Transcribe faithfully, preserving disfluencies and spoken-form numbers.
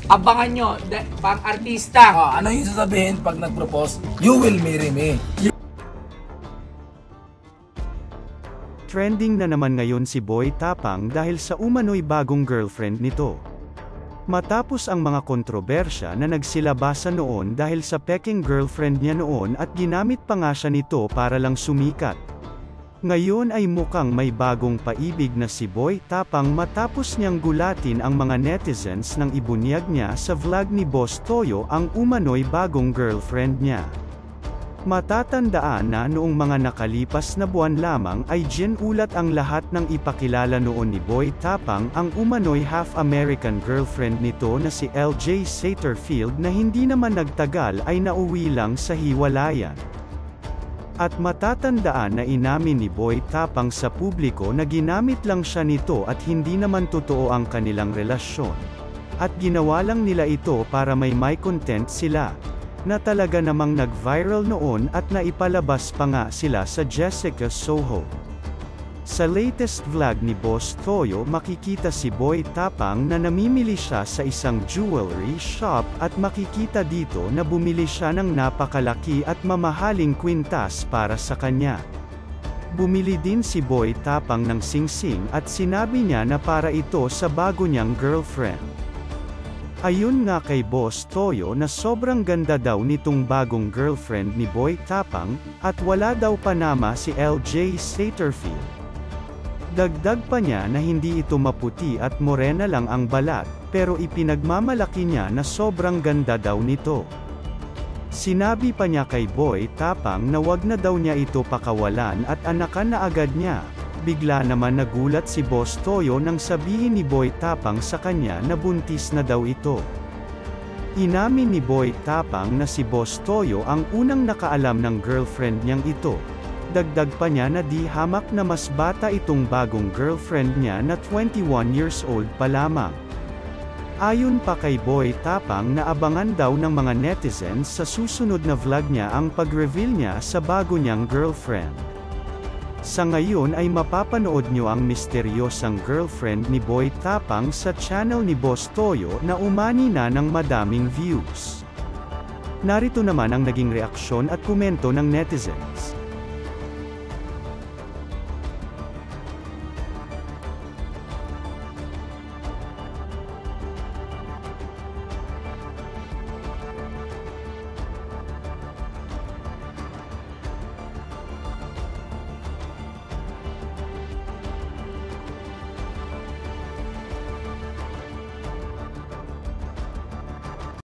Abangan nyo, de, pang artista. Ah, ano yung sasabihin pag nag-propose? You will marry me. Trending na naman ngayon si Boy Tapang dahil sa umano'y bagong girlfriend nito. Matapos ang mga kontrobersya na nagsilabasan noon dahil sa peking girlfriend niya noon at ginamit pa nga siya nito para lang sumikat. Ngayon ay mukhang may bagong paibig na si Boy Tapang matapos niyang gulatin ang mga netizens nang ibunyag niya sa vlog ni Boss Toyo ang umano'y bagong girlfriend niya. Matatandaan na noong mga nakalipas na buwan lamang ay ginulat ang lahat ng ipakilala noon ni Boy Tapang ang umano'y half-American girlfriend nito na si L J Satterfield na hindi naman nagtagal ay nauwi lang sa hiwalayan. At matatandaan na inamin ni Boy Tapang sa publiko na ginamit lang siya nito at hindi naman totoo ang kanilang relasyon. At ginawa lang nila ito para may may content sila, na talaga namang nag-viral noon at naipalabas pa nga sila sa Jessica Soho. Sa latest vlog ni Boss Toyo makikita si Boy Tapang na namimili siya sa isang jewelry shop at makikita dito na bumili siya ng napakalaki at mamahaling kwintas para sa kanya. Bumili din si Boy Tapang ng singsing at sinabi niya na para ito sa bago niyang girlfriend. Ayun nga kay Boss Toyo na sobrang ganda daw nitong bagong girlfriend ni Boy Tapang, at wala daw panama si L J Satterfield. Dagdag pa niya na hindi ito maputi at morena lang ang balat, pero ipinagmamalaki niya na sobrang ganda daw nito. Sinabi pa niya kay Boy Tapang na wag na daw niya ito pakawalan at anakan na agad niya. Bigla naman nagulat si Boss Toyo nang sabihin ni Boy Tapang sa kanya na buntis na daw ito. Inamin ni Boy Tapang na si Boss Toyo ang unang nakaalam ng girlfriend niyang ito. Dagdag pa niya na di hamak na mas bata itong bagong girlfriend niya na twenty-one years old pa lamang. Ayon pa kay Boy Tapang na abangan daw ng mga netizens sa susunod na vlog niya ang pag-reveal niya sa bago niyang girlfriend. Sa ngayon ay mapapanood niyo ang misteryosang girlfriend ni Boy Tapang sa channel ni Boss Toyo na umani na ng madaming views. Narito naman ang naging reaksyon at komento ng netizens.